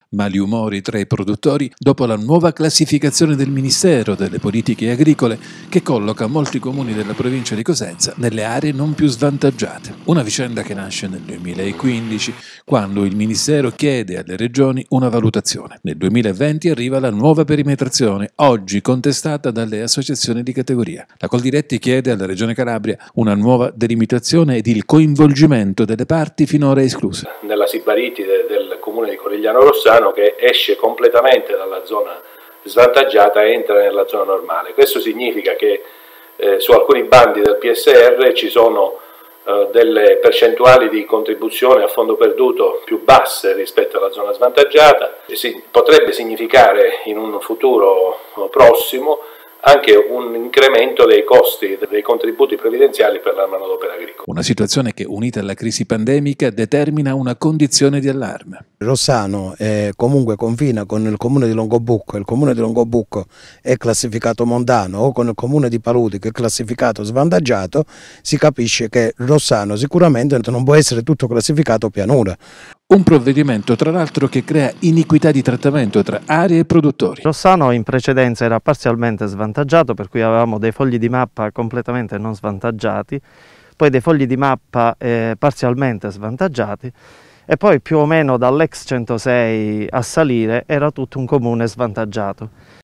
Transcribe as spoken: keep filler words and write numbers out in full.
Mali umori tra i produttori dopo la nuova classificazione del Ministero delle Politiche Agricole che colloca molti comuni della provincia di Cosenza nelle aree non più svantaggiate. Una vicenda che nasce nel duemilaquindici, quando il Ministero chiede alle regioni una valutazione. Nel duemilaventi arriva la nuova perimetrazione, oggi contestata dalle associazioni di categoria. La Coldiretti chiede alla Regione Calabria una nuova delimitazione ed il coinvolgimento delle parti finora escluse. Nella Sibaritide del comune di Corigliano Rossano, che esce completamente dalla zona svantaggiata e entra nella zona normale. Questo significa che eh, su alcuni bandi del P S R ci sono eh, delle percentuali di contribuzione a fondo perduto più basse rispetto alla zona svantaggiata. Si, potrebbe significare in un futuro prossimo anche un incremento dei costi dei contributi previdenziali per la manodopera agricola. Una situazione che, unita alla crisi pandemica, determina una condizione di allarme. Rossano eh, comunque confina con il comune di Longobucco, il comune di Longobucco è classificato montano, o con il comune di Paludi che è classificato svantaggiato, si capisce che Rossano sicuramente non può essere tutto classificato pianura. Un provvedimento, tra l'altro, che crea iniquità di trattamento tra aree e produttori. Rossano in precedenza era parzialmente svantaggiato, per cui avevamo dei fogli di mappa completamente non svantaggiati, poi dei fogli di mappa eh, parzialmente svantaggiati, e poi più o meno dall'ex centosei a salire era tutto un comune svantaggiato.